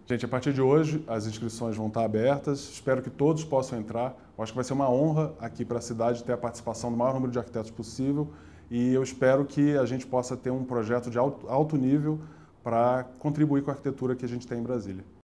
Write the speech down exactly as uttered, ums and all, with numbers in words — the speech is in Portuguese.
Gente, a partir de hoje as inscrições vão estar abertas, espero que todos possam entrar. Eu acho que vai ser uma honra aqui para a cidade ter a participação do maior número de arquitetos possível e eu espero que a gente possa ter um projeto de alto, alto nível para contribuir com a arquitetura que a gente tem em Brasília.